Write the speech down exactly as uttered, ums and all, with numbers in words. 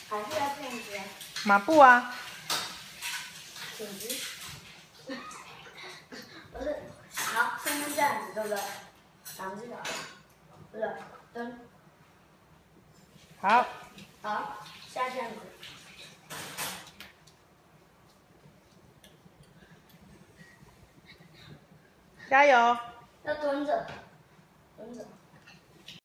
还是要这样子啊？ 马步啊。 手机。不是，好，现在这样子，对不对？两只脚，不是，蹲。 好。 好，下这样子。 加油！ 要蹲着。